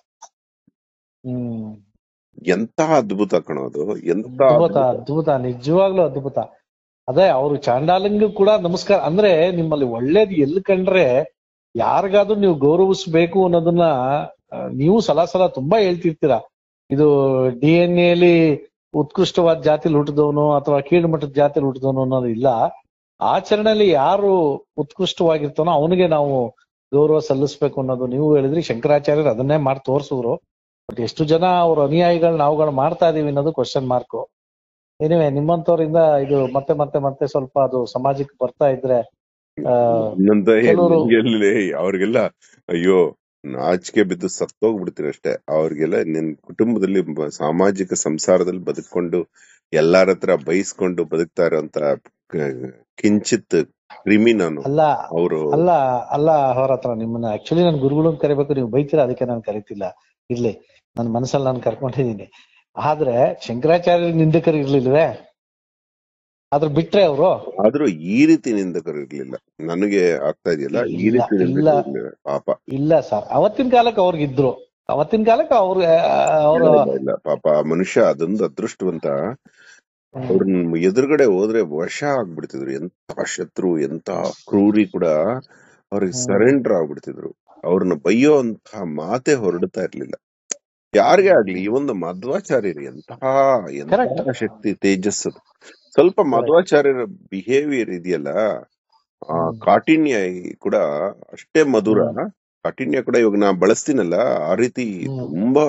ಹ್ಮ್ ಎಂತ ಅದ್ಭುತ ಕಣೋದು, ಎಂತ ಅದ್ಭುತ ಅದ್ಭುತ. ಅದ್ಭುತ, ನಿಜವಾಗ್ಲೂ ಅದ್ಭುತ. ಅದೇ ಅವ್ರು ಚಾಂಡಾಲಂಗೂ ಕೂಡ ನಮಸ್ಕಾರ. ಅಂದ್ರೆ ನಿಮ್ಮಲ್ಲಿ ಒಳ್ಳೇದು ಎಲ್ಲಿ ಕಂಡ್ರೆ ಯಾರಿಗಾದ್ರೂ ನೀವು ಗೌರವಿಸ್ಬೇಕು ಅನ್ನೋದನ್ನ ಆ, ನೀವು ಸಲ ಸಲ ತುಂಬಾ ಹೇಳ್ತಿರ್ತೀರಾ. ಇದು ಡಿ ಎನ್ ಎಲಿ ಉತ್ಕೃಷ್ಟವಾದ ಜಾತಿಲಿ ಹುಟ್ಟಿದವನು ಅಥವಾ ಕೀಳು ಮಟ್ಟದ ಜಾತಿಲಿ ಹುಟ್ಟಿದವನು ಅನ್ನೋದು ಇಲ್ಲ. ಆಚರಣೆಯಲ್ಲಿ ಯಾರು ಉತ್ಕೃಷ್ಟವಾಗಿರ್ತಾನೋ ಅವನಿಗೆ ನಾವು ಗೌರವ ಸಲ್ಲಿಸ್ಬೇಕು ಅನ್ನೋದು ನೀವು ಹೇಳಿದ್ರಿ. ಶಂಕರಾಚಾರ್ಯರು ಅದನ್ನೇ ಮಾಡಿ ತೋರ್ಸಿದ್ರು. ಬಟ್ ಎಷ್ಟು ಜನ ಅವ್ರ ಅನುಯಾಯಿಗಳು ನಾವುಗಳು ಮಾಡ್ತಾ ಇದೀವಿ ಅನ್ನೋದು ಕ್ವಶನ್ ಮಾರ್ಕ್. ಏನಿವೆ ನಿಮ್ಮಂತವರಿಂದ ಇದು ಮತ್ತೆ ಮತ್ತೆ ಮತ್ತೆ ಸ್ವಲ್ಪ ಅದು ಸಮಾಜಕ್ಕೆ ಬರ್ತಾ ಇದ್ರೆ ಆ ನನ್ನಂತ ಕೆಲವರು ಹೆಣ್ಣಿಗೆಲ್ಲಿ ಅವ್ರಿಗೆಲ್ಲ ಅಯ್ಯೋ ನಾಚಿಕೆ ಬಿದ್ದು ಸತ್ತೋಗ್ಬಿಡ್ತೀರಿ ಅಷ್ಟೇ. ಅವ್ರಿಗೆಲ್ಲ ನಿನ್ ಕುಟುಂಬದಲ್ಲಿ ಬ- ಸಾಮಾಜಿಕ ಸಂಸಾರದಲ್ಲಿ ಬದುಕೊಂಡು ಎಲ್ಲಾರ ಹತ್ರ ಬೈಸ್ಕೊಂಡು ಬದುಕ್ತಾ ಇರೋಂತ ಕ- ಕಿಂಚಿತ್ ಕ್ರಿಮಿ ನಾನು. ಅಲ್ಲ ಅವರು ಅಲ್ಲ ಅಲ್ಲ ಅವರ ಹತ್ರ ನಿಮ್ಮನ್ನ ಆಕ್ಚುಲಿ ನನ್ ಗುರುಗಳನ್ನ ಕರಿಬೇಕು, ನೀವು ಬೈತೀರಾ ಅದಕ್ಕೆ ನಾನು ಕರಿತಿಲ್ಲ. ಇರ್ಲಿ, ನನ್ನ ಮನಸ್ಸಲ್ಲಿ ನಾನು ಕರ್ಕೊಂಡಿದೀನಿ. ಆದ್ರೆ ಶಂಕರಾಚಾರ್ಯ ನಿಂದಕರು ಇರ್ಲಿಲ್ವೇ? ಅದ್ರ ಬಿಟ್ರೆ ಅವರು ಆದ್ರೂ ಈ ರೀತಿ ನಿಂದಕರು ಇರ್ಲಿಲ್ಲ. ನನಗೆ ಆಗ್ತಾ ಇದೆಯಲ್ಲ ಈ ಇಲ್ಲ ರೀತಿ ಇಲ್ಲ ನಿಂದಕರು ಇರ್ಲಿಲ್ಲ ಪಾಪ. ಇಲ್ಲ ಸರ್, ಅವತ್ತಿನ ಕಾಲಕ್ಕೆ ಅವ್ರಿಗಿದ್ರು. ಅವತ್ತಿನ ಕಾಲಕ್ಕೆ ಅವ್ರ ಅವ್ರ ಇಲ್ಲ ಇಲ್ಲ ಇಲ್ಲ ಪಾಪ ಆ ಮನುಷ್ಯ ಅದೊಂದು ಅದೃಷ್ಟವಂತ. ಅವ್ರನ್ನ ಎದುರುಗಡೆ ಹೋದ್ರೆ ವಶ ಆಗ್ಬಿಡ್ತಿದ್ರು. ಎಂತ ಶತ್ರು ಎಂತ ಕ್ರೂರಿ ಕೂಡ ಅವ್ರಿಗೆ ಸರೆಂಡರ್ ಆಗ್ಬಿಡ್ತಿದ್ರು. ಅವ್ರನ್ನ ಬೈಯೋ ಅಂತ ಮಾತೆ ಹೊರಡ್ತಾ ಇರ್ಲಿಲ್ಲ ಯಾರಿಗೇ ಆಗ್ಲಿ. ಈ ಒಂದು ಮಧ್ವಾಚಾರ್ಯರು ಎಂತಹ ಕರೆಕ್ಟ್ ಎಂತಹ ಶಕ್ತಿ ತೇಜಸ್ ಅದು. ಸ್ವಲ್ಪ ಮಧ್ವಾಚಾರ್ಯರ ಬಿಹೇವಿಯರ್ ಇದೆಯಲ್ಲ, ಆ ಕಾಠಿಣ್ಯ ಕೂಡ ಅಷ್ಟೇ ಮಧುರ. ಕಾಠಿಣ್ಯ ಕೂಡ ಇವಾಗ ನಾ ಬಳಸ್ತೀನಲ್ಲ ಆ ರೀತಿ ತುಂಬಾ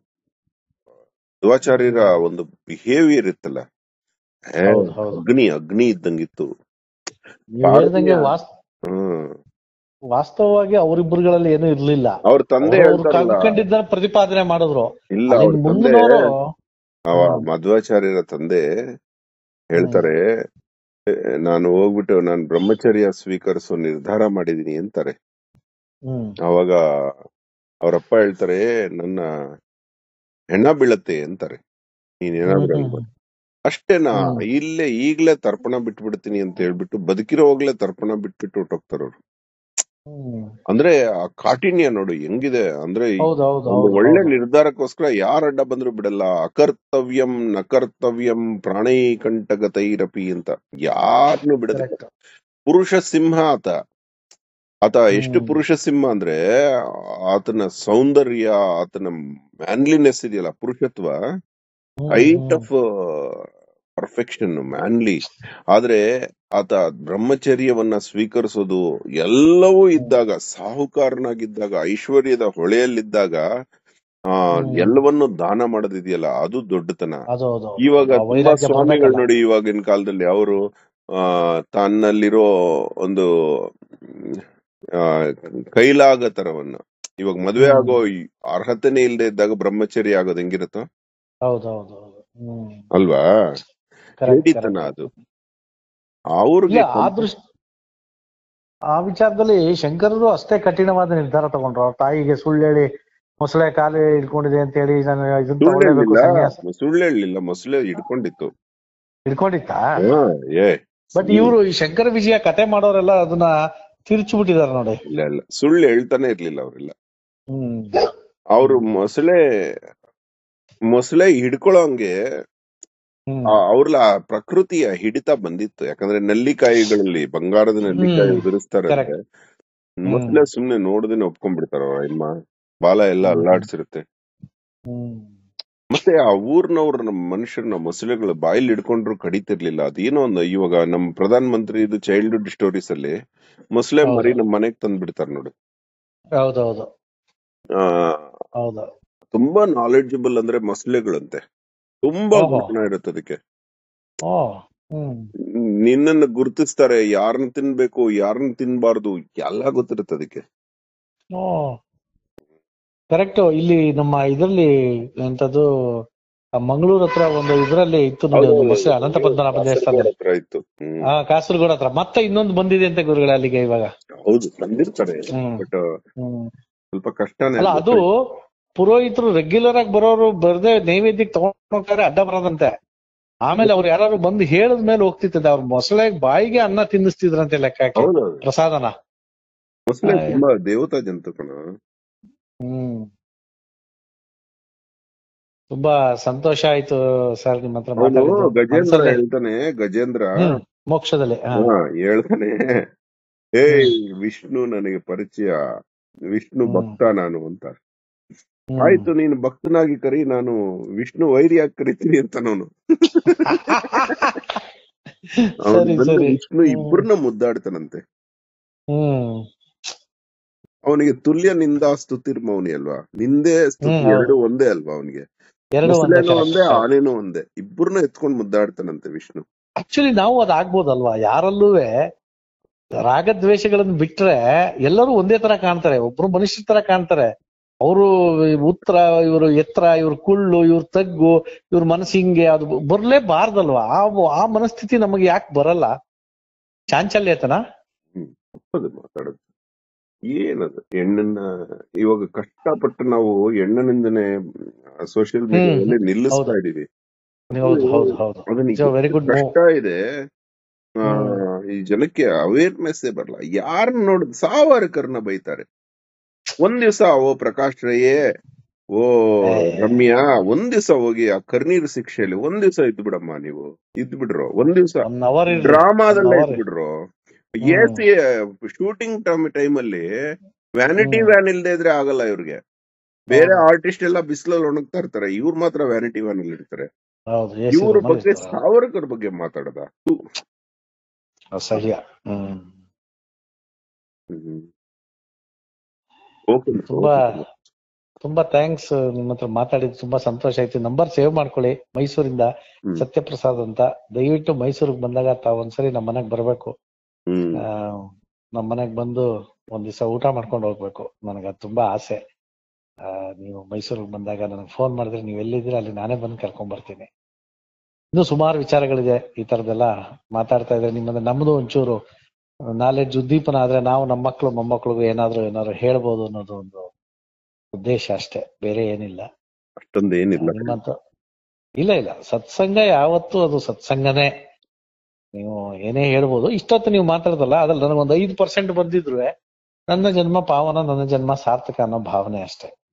ಮಧ್ವಾಚಾರ್ಯರ ಒಂದು ಬಿಹೇವಿಯರ್ ಇತ್ತಲ್ಲ, ಏ, ಹೌದು ಹೌದು. ಅಗ್ನಿ ಅಗ್ನಿ ಇದ್ದಂಗಿತ್ತು. ನೀವ್ ಹೇಳ್ದಂಗೆ ವಾಸ್ ಹ್ಮ್ ವಾಸ್ತವವಾಗಿ ಅವರಿಬ್ಬರುಗಳಲ್ಲಿ ಏನೂ ಇರ್ಲಿಲ್ಲ. ಅವ್ರ ತಂದೆ ಅವ್ರು ಹೇಳ್ತಾರಲ್ಲ, ಕಂಡಿದ್ದ ಪ್ರತಿಪಾದನೆ ಮಾಡಿದ್ರು. ಇಲ್ಲ ಅಲ್ಲಿ ಅವ್ರ ತಂದೆ ಮುಂದಿನವರು ಅವ ಮಧ್ವಾಚಾರ್ಯರ ತಂದೆ ಹೇಳ್ತಾರೆ, "ಏ, ನಾನು ಹೋಗ್ಬಿಟ್ಟು ನಾನು ಬ್ರಹ್ಮಚರ್ಯ ಸ್ವೀಕರಿಸೋ ನಿರ್ಧಾರ ಮಾಡಿದೀನಿ ಅಂತಾರೆ. ಹ್ಮ್ ಅವಾಗ ಅವ್ರಪ್ಪ ಹೇಳ್ತಾರೆ, ನನ್ನ ಹೆಣ ಬೀಳತ್ತೆ ಅಂತಾರೆ, ನೀನೇನಾದ್ರೂ ಹ್ಮ್ ಅನ್ಬೋದು. ಅಷ್ಟೇನಾ, ಹ್ಮ್ ಇಲ್ಲೇ ಈಗ್ಲೇ ತರ್ಪಣ ಬಿಟ್ಬಿಡ್ತೀನಿ ಅಂತ ಹೇಳ್ಬಿಟ್ಟು ಬದುಕಿರೋ ಹೋಗ್ಲೇ ತರ್ಪಣ ಬಿಟ್ಬಿಟ್ಟು ಹೊಟ್ಟೋಗ್ತಾರ ಅವ್ರು. ಹ್ಮ್ ಅಂದ್ರೆ ಆ ಕಾಠಿಣ್ಯ ನೋಡು ಹೆಂಗಿದೆ ಅಂದ್ರೆ, ಈ ಹೌದು ಹೌದು ಒಂದು ಹೌದು ಒಳ್ಳೆ ಹೌದು. ನಿರ್ಧಾರಕ್ಕೋಸ್ಕರ ಯಾರ ಅಡ್ಡ ಬಂದ್ರು ಬಿಡಲ್ಲ. ಅಕರ್ತವ್ಯಂ ನಕರ್ತವ್ಯಂ ಪ್ರಾಣೈಕಂಠಗತೈರಪಿ ಅಂತ ಯಾರನ್ನು ಬಿಡೋದಿಲ್ಲ. ಕರೆಕ್ಟ್. ಪುರುಷ ಸಿಂಹ ಆತ. ಆತ ಎಷ್ಟು ಹ್ಮ್ ಪುರುಷ ಸಿಂಹ ಅಂದ್ರೆ, ಆತನ ಸೌಂದರ್ಯ, ಆತನ ಮ್ಯಾನ್ಲಿನೆಸ್ ಇದೆಯಲ್ಲ, ಪುರುಷತ್ವ, hmm height hmm of perfection, manly. ಆದ್ರೆ ಆತ ಬ್ರಹ್ಮಚರ್ಯವನ್ನ ಸ್ವೀಕರಿಸೋದು ಎಲ್ಲವೂ ಇದ್ದಾಗ, ಸಾಹುಕಾರನಾಗಿದ್ದಾಗ, ಐಶ್ವರ್ಯದ ಹೊಳೆಯಲ್ಲಿದ್ದಾಗ ಆ ಹ್ಮ್ ಎಲ್ಲವನ್ನು ದಾನ ಮಾಡೋದಿದೆಯಲ್ಲ, ಅದು ದೊಡ್ಡತನ. ಅದು ಹೌದು ಹೌದು. ಇವಾಗ ಆ ತುಂಬಾ ವೈರಾಗ್ಯ ಸ್ವಾಮಿಗಳು ಬರ್ಬೇಕಲ್ಲ. ನೋಡಿ ಇವಾಗಿನ ಕಾಲದಲ್ಲಿ ಅವರು ಆ ತನ್ನಲ್ಲಿರೋ ಒಂದು ಆ ಕೈಲಾಗ ತರವನ್ನ, ಇವಾಗ ಮದ್ವೆ ಹ್ಮ್ ಆಗೋ ಈ ಅರ್ಹತೆನೇ ಇಲ್ಲದೆ ಇದ್ದಾಗ ಬ್ರಹ್ಮಚರ್ಯ ಆಗೋದು ಹೆಂಗಿರುತ್ತೋ ಹೌದು ಹೌದು ಹೌದು. ಹ್ಮ್ ಅಲ್ವಾ? ಕರೆಕ್ಟ್ ಹೇಡಿತನ ಕರೆಕ್ಟ್. ಅದು ಇಲ್ಲ ಅವ್ರಿಗೆ. ಆ ದೃಷ್ಟಿ ಆ ವಿಚಾರದಲ್ಲಿ ಶಂಕರರು ಅಷ್ಟೇ ಕಠಿಣವಾದ ನಿರ್ಧಾರ ತಗೊಂಡ್ರು. ಅವ್ರ ತಾಯಿಗೆ ಸುಳ್ಳು ಹೇಳಿ ಮೊಸಳೆ ಕಾಲು ಹಿಡ್ಕೊಂಡಿದೆ ಅಂತ ಹೇಳಿ ನಾನು ಇದನ್ನ ಸುಳ್ಳು ತಗೊಳ್ಳೇಬೇಕು ಹೇಳಿಲ್ಲ, ಸನ್ಯಾಸ ಸುಳ್ಳು ಹೇಳಿಲ್ಲ, ಮೊಸಳೆ ಹಿಡ್ಕೊಂಡಿತ್ತು. ಹಿಡ್ಕೊಂಡಿತ್ತಾ? ಹಾ, ಏ ಬಟ್ ಇವರು ಈ ಶಂಕರ ವಿಜಯ ಕತೆ ಮಾಡೋರೆಲ್ಲ ಅದನ್ನ ತಿರುಚಿ ಬಿಟ್ಟಿದಾರೆ ನೋಡಿ. ಇಲ್ಲ ಇಲ್ಲ, ಸುಳ್ಳು ಹೇಳ್ತಾನೆ ಇರ್ಲಿಲ್ಲ ಅವರೆಲ್ಲ. ಹ್ಮ್ ಅವ್ರು ಮೊಸಳೆ ಮೊಸಳೆ ಹಿಡ್ಕೊಳ್ಳೋಂಗೆ ಹ್ಮ್ ಅವ್ರ ಪ್ರಕೃತಿಯ ಹಿಡಿತ ಬಂದಿತ್ತು. ಯಾಕಂದ್ರೆ ನಲ್ಲಿಕಾಯಿಗಳಲ್ಲಿ ಬಂಗಾರದ ನಲ್ಲಿಕಾಯಿ ಹ್ಮ್ ಉದುರಿಸ್ತಾರಂದ್ರೆ ಕರೆಕ್ಟ್. ಹ್ಮ್ ಮೊಸಳೆ ಸುಮ್ನೆ ನೋಡದೇನೆ ಒಪ್ಕೊಂಡ್ಬಿಡ್ತಾರ. ಅವ್ರ ಅಮ್ಮ ಬಾಲ ಎಲ್ಲ ಹ್ಮ್ ಅಲ್ಲಾಡ್ಸಿರುತ್ತೆ. ಹ್ಮ್ ಮತ್ತೆ ಆ ಊರ್ನವ್ರ ನಮ್ಮ ಮನುಷ್ಯರನ್ನ ಮೊಸಳೆಗಳು ಬಾಯಲ್ಲಿ ಹಿಡ್ಕೊಂಡ್ರು ಕಡಿತಿರ್ಲಿಲ್ಲ. ಅದೇನೋ ಒಂದು, ಇವಾಗ ನಮ್ ಪ್ರಧಾನ ಮಂತ್ರಿ ಇದು ಚೈಲ್ಡ್ಹುಡ್ ಸ್ಟೋರೀಸ್ ಅಲ್ಲಿ ಮೊಸಳೆ ಮರಿ ಹೌದು ನಮ್ ಮನೆಗ್ ತಂದ್ ಬಿಡ್ತಾರ ನೋಡು. ಹೌದೌದು ಆ ಹೌದು. ತುಂಬಾ ನಾಲೆಡ್ಜಬಲ್ ಅಂದ್ರೆ ಮೊಸಳೆಗಳಂತೆ. ತುಂಬಾ ಓಹೋ ಜ್ಞಾನ ಇರುತ್ತೆ ಅದಕ್ಕೆ. ಓ ಹ್ಮ್ ನಿನ್ನನ್ನು ಗುರುತಿಸ್ತಾರೆ, ಯಾರನ್ನ ತಿನ್ಬೇಕು ಯಾರನ್ನ ತಿನ್ಬಾರ್ದು ಎಲ್ಲ ಗೊತ್ತಿರುತ್ತೆ ಅದಕ್ಕೆ. Oh correct. ಇಲ್ಲಿ ನಮ್ಮ ಇದ್ರಲ್ಲಿ ಎಂತದ್ದು ಮಂಗಳೂರ್ ಹತ್ರ ಒಂದು ಇದ್ರಲ್ಲಿ ಇತ್ತು ನೋಡಿ, ಒಂದು ಮೊಸಳೆ, ಅನಂತ ಪದ್ಮನಾಭ ದೇವಸ್ಥಾನದಲ್ಲಿ. ಹತ್ರ ಇತ್ತು. ಹ್ಮ್ ಆ ಕಾಸರಗೋಡ ಹತ್ರ ಮತ್ತೆ ಇನ್ನೊಂದು ಬಂದಿದೆ ಅಂತ ಗುರುಗಳೇ ಅಲ್ಲಿಗೆ ಇವಾಗ. ಹೌದು, ತಂದಿರ್ತಾರೆ. ಹ್ಮ್ ಬಟ್ ಹ್ಮ್ ಸ್ವಲ್ಪ ಕಷ್ಟನೇ. ಅಲ್ಲ ಅದು ಪುರೋಹಿತರು ರೆಗ್ಯುಲರ್ ಆಗಿ ಬರೋರು ಬರ್ದೆ ನೈವೇದ್ಯಕ್ಕೆ ತಗೊಂಡ್ ಹೋಗ್ತಾರೆ, ಅಡ್ಡ ಬರೋದಂತೆ. ಆಮೇಲೆ ಅವ್ರು ಯಾರು ಬಂದು ಹೇಳದ ಮೇಲೆ ಹೋಗ್ತಿರ್ತದೆ. ಅವ್ರ ಮೊಸಳೆ ಬಾಯಿಗೆ ಅನ್ನ ತಿನ್ನಿಸ್ತಿದ್ರಂತೆ ಲೆಕ್ಕ ಹಾಕಿ, ಹೌದೌದು, ಪ್ರಸಾದನ. ಮೊಸಳೆ ತುಂಬಾ ದೇವತಾ ಜಂತು ಕಣ. ಹ್ಮ್ ತುಂಬಾ ಸಂತೋಷ ಆಯ್ತು ಸರ್ ನಿಮ್ ಹತ್ರ ಅವನು ಮಾತಾಡಿದ್ದು. ಗಜೇಂದ್ರ ಮನ್ಸಲ್ಲಿ ಹೇಳ್ತಾನೆ, ಗಜೇಂದ್ರ ಹ್ಮ್ ಮೋಕ್ಷದಲ್ಲಿ ಹಾ ಹಾ ಹೇಳ್ತಾನೆ, ಹೇ ಹ್ಮ್ ವಿಷ್ಣು ನನಗೆ ಪರಿಚಯ, ವಿಷ್ಣು ಹ್ಮ್ ಭಕ್ತ ನಾನು ಅಂತ. ಹ್ಮ್ ಆಯ್ತು ನೀನು ಭಕ್ತನಾಗಿ ಕರಿ, ನಾನು ವಿಷ್ಣು ವೈರಿಯಾಗಿ ಕರಿತೀನಿ ಅಂತ ಅವನು. ಅವನು ಸರಿ ಬಂದು ಸರಿ. ವಿಷ್ಣು ಹ್ಮ್ ಇಬ್ಬರನ್ನ ಮುದ್ದಾಡ್ತಾನಂತೆ. ಹ್ಮ್ ಅವನಿಗೆ ತುಲ್ಯ ನಿಂದಾ ಸ್ತುತಿರ್ಮೌನಿ ಅಲ್ವಾ, ನಿಂದೆ ಹ್ಮ್ ಸ್ತುತಿ ಹೌದು, ಎರಡು ಒಂದೇ ಅಲ್ವಾ ಅವನಿಗೆ. ಎರಡು ಒಂದೇ. ಮೊಸಳೆನೂ ಕರೆಕ್ಟ್ ಒಂದೇ, ಕರೆಕ್ಟ್. ಆನೆನೂ ಒಂದೇ, ಇಬ್ಬರನ್ನ ಎತ್ಕೊಂಡ್ ಮುದ್ದಾಡ್ತಾನಂತೆ ವಿಷ್ಣು. ಆಕ್ಚುಲಿ ನಾವು ಅದಾಗ್ಬೋದಲ್ವಾ, ಯಾರಲ್ಲೂ ರಾಗದ್ವೇಷಗಳನ್ನ ಬಿಟ್ರೆ ಎಲ್ಲರೂ ಒಂದೇ ತರ ಕಾಣ್ತಾರೆ, ಒಬ್ರು ಮನುಷ್ಯರ ತರ ಕಾಣ್ತಾರೆ. ಅವರು ಉತ್ತರ, ಇವರು ಎತ್ತರ, ಇವ್ರ ಕುಳ್ಳು, ಇವ್ರ ತಗ್ಗು, ಇವ್ರ ಮನಸ್ಸು ಹಿಂಗೆ, ಅದು ಬರ್ಲೇಬಾರ್ದಲ್ವಾ. ಆ ಆ ಮನಸ್ಥಿತಿ ನಮಗೆ ಯಾಕೆ ಬರಲ್ಲ? ಚಾಂಚಲ್ಯತನ. ಹ್ಮ್ ತಪ್ಪದು ಮಾತಾಡೋದು. ಏನದು ಹೆಣ್ಣನ್ನ ಇವಾಗ ಕಷ್ಟಪಟ್ಟು ನಾವು ಹೆಣ್ಣನಿಂದನೇ ಸೋಷಿಯಲ್ ಹ್ಮ್ ಮೀಡಿಯಾದಲ್ಲಿ ಹ್ಮ್. ನಿಲ್ಲಿಸ್ತಾ ಹೌದು ಇದೀವಿ. ಹೌದು ಹೌದು ಹೌದು. ಅದನ್ನ ಇಟ್ಸ್ ವೆರಿ ಎಷ್ಟು ಗುಡ್ ಮೂವ್. ಕಷ್ಟ ಇದೆ. ಆ ಹ್ಮ್ ಈ ಜನಕ್ಕೆ ಅವೇರ್ನೆಸ್ ಬರಲ್ಲ. ಯಾರನ್ನ ನೋಡಿದ್ ಸಾವರ್ಕರ್ನ ಬೈತಾರೆ. ಒಂದ್ ದಿವ್ಸ ಓ ಪ್ರಕಾಶ್ ರೈಯೇ, ಓ ಏ ರಮ್ಯಾ, ಒಂದ್ ದಿವ್ಸ ಹೋಗಿ ಆ ಕರ್ನೀರ್ ಶಿಕ್ಷೆಯಲ್ಲಿ ಒಂದ್ ದಿವ್ಸ ಇದ್ದು ಬಿಡಮ್ಮ, ನೀವು ಇದ್ದು ಬಿಡ್ರೋ ಒಂದ್ ದಿವ್ಸ, ಒನ್ ಅವರ್ ಇರ್ರಿ, ಒನ್ ಡ್ರಾಮಾದಲ್ಲೇ ಇದ್ದು ಅವರ್. ಬಿಡ್ರೋ. A hmm C shooting time ಅಲ್ಲಿ ವ್ಯಾನಿಟಿ ಹ್ಮ್ ವ್ಯಾನ್ ಇಲ್ದೇ ಇದ್ರೆ ಆಗಲ್ಲ ಇವ್ರಿಗೆ. ಬೇರೆ ಹೌದು ಆರ್ಟಿಸ್ಟ್ ಎಲ್ಲ ಬಿಸಿಲಲ್ಲಿ ಒಣಗ್ತಾ ಇರ್ತಾರೆ, ಇವ್ರು ಮಾತ್ರ ವ್ಯಾನಿಟಿ ವ್ಯಾನ್ ಅಲ್ಲಿ ಇರ್ತಾರೆ. ಹೌದು. ಎ ಸಿ ಇವ್ರ ರೂಮಲ್ಲಿ ಬಗ್ಗೆ ಇರ್ತಾರೆ. ಸಾವರ್ಕರ್ ಬಗ್ಗೆ ಮಾತಾಡದ. ಅಸಹ್ಯ. ಹ್ಮ್ ಓಕೆ ತುಂಬಾ ಓಕೆ. ತುಂಬಾ ಥ್ಯಾಂಕ್ಸ್. ನಿಮ್ಮ ಹತ್ರ ಮಾತಾಡಿದ್ ತುಂಬಾ ಸಂತೋಷ ಆಯ್ತು. ನಂಬರ್ ಸೇವ್ ಮಾಡ್ಕೊಳ್ಳಿ. ಮೈಸೂರಿಂದ ಹ್ಮ್ ಸತ್ಯಪ್ರಸಾದ್ ಅಂತ. ದಯವಿಟ್ಟು ಮೈಸೂರಿಗೆ ಬಂದಾಗ ತಾವ್ ಒಂದ್ಸರಿ ನಮ್ಮ ಮನೆಗ್ ಬರ್ಬೇಕು. ಹ್ಮ್ ಆ ನಮ್ಮ ಮನೆಗ್ ಬಂದು ಒಂದ್ ದಿವಸ ಊಟ ಮಾಡ್ಕೊಂಡು ಹೋಗ್ಬೇಕು. ನನಗೆ ಅದು ತುಂಬಾ ಆಸೆ. ಆ ನೀವು ಮೈಸೂರಿಗೆ ಬಂದಾಗ ನನಗೆ ಫೋನ್ ಮಾಡಿದ್ರೆ, ನೀವು ಎಲ್ಲಿದ್ದೀರಾ ಅಲ್ಲಿ ನಾನೇ ಬಂದು ಕರ್ಕೊಂಡ್ ಬರ್ತೀನಿ. ಇನ್ನೂ ಸುಮಾರು ವಿಚಾರಗಳಿದೆ ಈ ತರದೆಲ್ಲ ಮಾತಾಡ್ತಾ ಇದ್ರೆ. ನಿಮ್ಮನ್ನ ನಮ್ದು ಒಂಚೂರು ನಾಲೆಡ್ಜ್ ಉದ್ದೀಪನ ಆದ್ರೆ ನಾವು ನಮ್ಮ ಮಕ್ಳು ಮೊಮ್ಮಕ್ಳಿಗೂ ಏನಾದ್ರು ಏನಾದ್ರು ಹೇಳ್ಬೋದು ಅನ್ನೋದು ಒಂದು ಉದ್ದೇಶ ಅಷ್ಟೇ, ಬೇರೆ ಏನಿಲ್ಲ. ಅಷ್ಟೊಂದು ಆ, ಏನಿಲ್ಲ. ನಿಮ್ಮಂತ ಇಲ್ಲ ಇಲ್ಲ ಸತ್ಸಂಗ ಯಾವತ್ತೂ ಅದು ಸತ್ಸಂಗನೇ. ನೀವು ಏನೇ ಹೇಳ್ಬೋದು. ಇಷ್ಟೊತ್ತು ನೀವು ಮಾತಾಡ್ದಲ್ಲ, ಅದ್ರಲ್ಲಿ ನನಗೊಂದು ಐದು ಪರ್ಸೆಂಟ್ ಬಂದಿದ್ರು ನನ್ನ ಜನ್ಮ ಪಾವನ, ನನ್ನ ಜನ್ಮ ಸಾರ್ಥಕ ಅನ್ನೋ ಭಾವನೆ ಅಷ್ಟೇ.